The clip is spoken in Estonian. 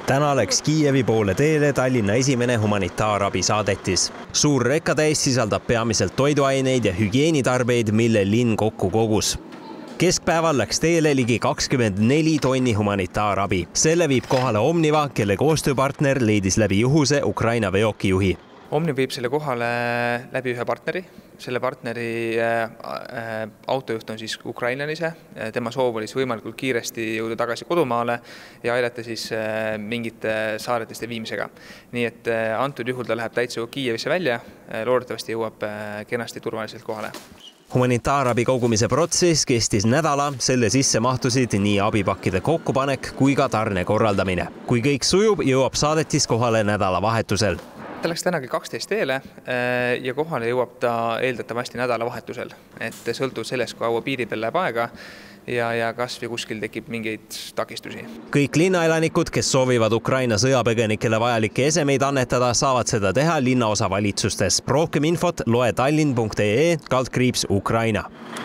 Täna läks Kiievi poole teele Tallinna esimene humanitaarabisaadetis. Suur rekkatäis sisaldab peamiselt toiduaineid ja hügieenitarbeid, mille linn kokku kogus. Keskpäeval läks teele ligi 24 tonni humanitaarabi. Selle viib kohale Omniva, kelle koostööpartner leidis läbi juhuse Ukraina veokijuhi. Omniva viib selle kohale läbi ühe partneri. Selle partneri autojuht on siis ukrainlane ise. Tema soov oli võimalikult kiiresti jõuda tagasi kodumaale ja aidata siis mingite saareteste viimisega. Nii et antud juhul ta läheb täitsa Kiievisse välja. Loodetavasti jõuab kenasti turvaliselt kohale. Humanitaarabi kogumise protsess kestis nädala, selle sisse mahtusid nii abipakkide kokkupanek kui ka tarne korraldamine. Kui kõik sujub, jõuab saadetis kohale nädalavahetusel. Ta läks tänagi 12 teele ja kohale jõuab ta eeldatavasti nädalavahetusel. Et sõltub sellest, kui kaua piiri peal läheb aega ja kas või kuskil tekib mingeid takistusi. Kõik linnaelanikud, kes soovivad Ukraina sõjapõgenikele vajalikke esemeid annetada, saavad seda teha linnaosa valitsustes. Rohkem infot loe tallinn.ee/Ukraina.